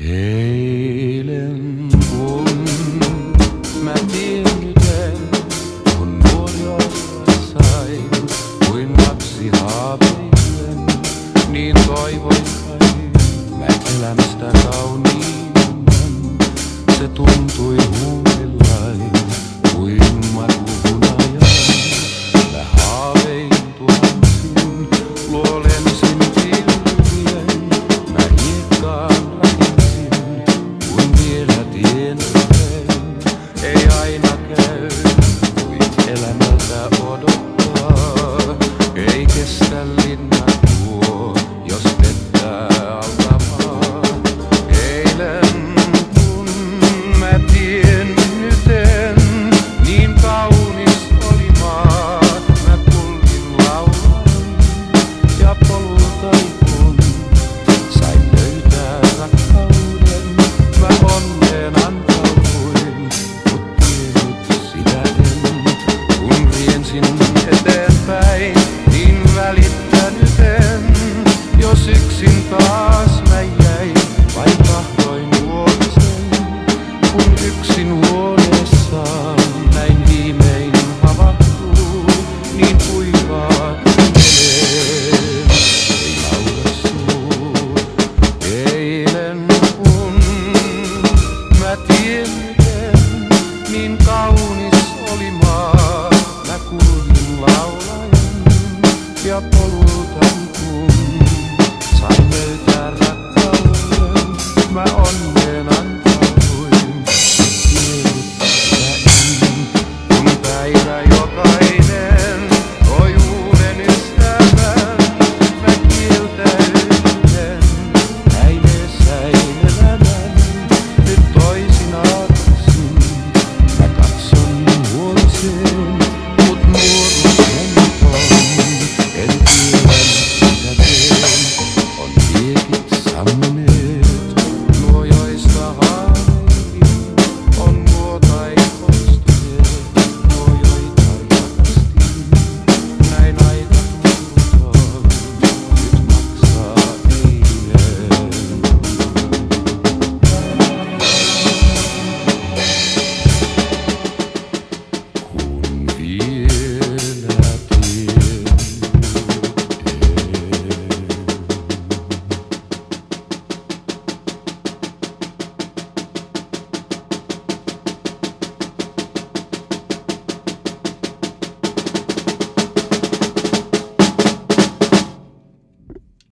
Eilen kun mä tiedän, kun nuori olla sain, kuin lapsi haaveilen, niin toivoin kai mä elämästä kauniimman. Se tuntui huumillain, kuin makuuhunajan. Mä haavein tuhansin, luo lensin pilvien, mä hiekkaan rakensin, kuin vielä tien eteen. Ei aina käy, kuin elämältä odottaa, ei kestä linna tuo, jos pettää altamaa. Eilen kun mä tiennyten, niin kaunis oli maa, mä kulkin laulain ja polultani kun sain löytää rakkauden. Mä onneen antauduin, mut tiennyt sitä en, kun riensin eteenpäin, niin välittänyt en. Jos yksin taas mä jäin, vain tahtoin huomisen, kun yksin huoneessaan näin viimein havahtuu, niin kuivaa menee, ei naura suu. Eilen kun mä tiedän, niin kaunis oli maa, mä kulkin laulaen ja polultani kun sain löytää rakkauden. Mä onneen antauduin, tiennyt sitä en, kun päivä jokainen toi uuden ystävän. Mä kieltäydyn häineessäin elämän, nyt toisin aatoksin mä katson huomiseen, mut nuoruus henton, en tiedä mitä teen, on liekit sammunut.